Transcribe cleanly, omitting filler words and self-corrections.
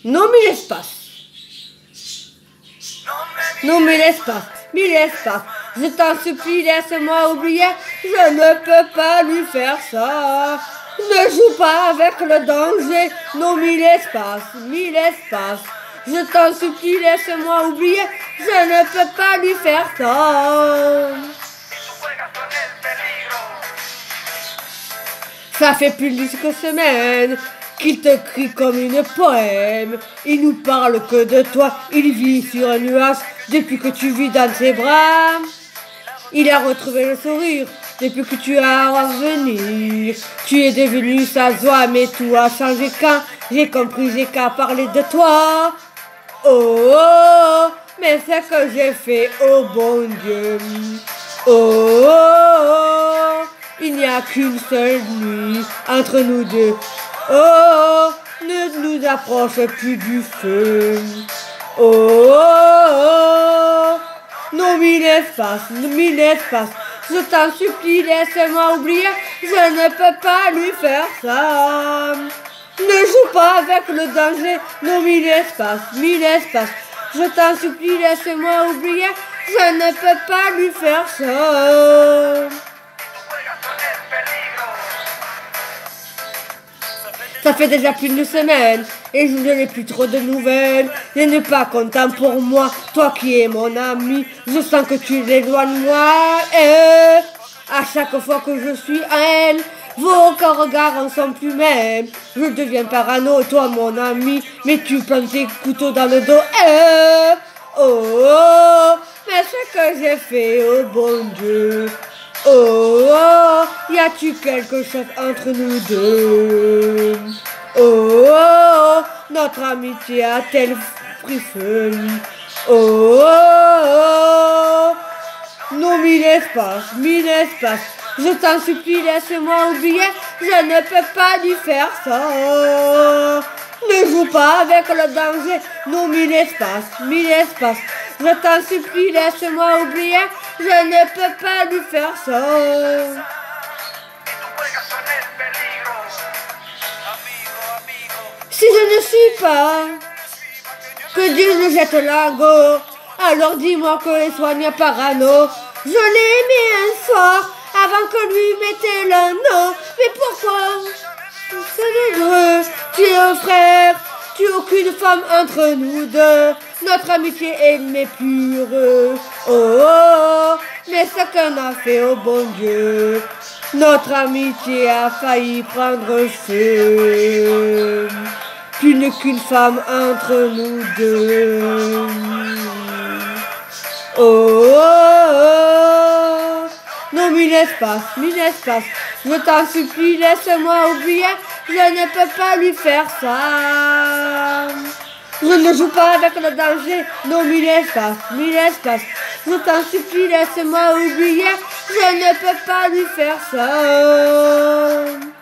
Non, mille espaces. Non, mille espaces. Mille espaces. Je t'en supplie, laisse-moi oublier. Je ne peux pas lui faire ça. Ne joue pas avec le danger. Non, mille espaces. Mille espaces. Je t'en supplie, laisse-moi oublier. Je ne peux pas lui faire ça. Ça fait plus de 5 semaines qu'il te crie comme une poème. Il nous parle que de toi. Il vit sur un nuage depuis que tu vis dans ses bras. Il a retrouvé le sourire depuis que tu as revenir. Tu es devenu sa joie, mais tout a changé quand j'ai compris, j'ai qu'à parler de toi. Oh, oh, mais c'est que j'ai fait, oh bon Dieu. Oh, oh, oh, il n'y a qu'une seule nuit entre nous deux. Oh, ne nous approche plus du feu. Oh, oh, oh, non, mille espaces, mille espaces. Je t'en supplie, laisse-moi oublier. Je ne peux pas lui faire ça. Ne joue pas avec le danger. Non, mille espaces, mille espaces. Je t'en supplie, laisse-moi oublier. Je ne peux pas lui faire ça. Ça fait déjà plus d'une semaine et je n'ai plus trop de nouvelles. Je n'ai pas content pour moi, toi qui es mon ami. Je sens que tu l'éloignes moi. Et à chaque fois que je suis à elle, vos regards en sont plus mêmes. Je deviens parano, toi mon ami, mais tu plantes tes couteaux dans le dos. Et oh, oh, mais ce que j'ai fait, oh bon Dieu. Oh, oh, y a-tu quelque chose entre nous deux? Oh, oh, notre amitié a-t-elle pris feu? Oh, oh, oh, non, mille espaces, mille espaces. Je t'en supplie, laisse-moi oublier. Je ne peux pas lui faire ça. Ne joue pas avec le danger. Non, mille espaces, mille espaces. Je t'en supplie, laisse-moi oublier. Je ne peux pas lui faire ça. Si je ne suis pas, que Dieu nous jette l'ago. Alors dis-moi que les soigne parano. Je l'ai aimé un soir avant que lui mette l'anneau. Mais pourquoi? C'est heureux. Tu es un frère. Tu n'as aucune femme entre nous deux. Notre amitié est pure. Oh, oh, oh, mais ce qu'on a fait, oh bon Dieu. Notre amitié a failli prendre feu. Tu n'es qu'une femme entre nous deux. Oh, oh, oh. Non, mille espaces, mille espaces. Je t'en supplie, laisse-moi oublier. Je ne peux pas lui faire ça. Je ne joue pas avec le danger. Non, mille espaces, mille espaces. Je t'en supplie, laisse-moi oublier. Je ne peux pas lui faire ça.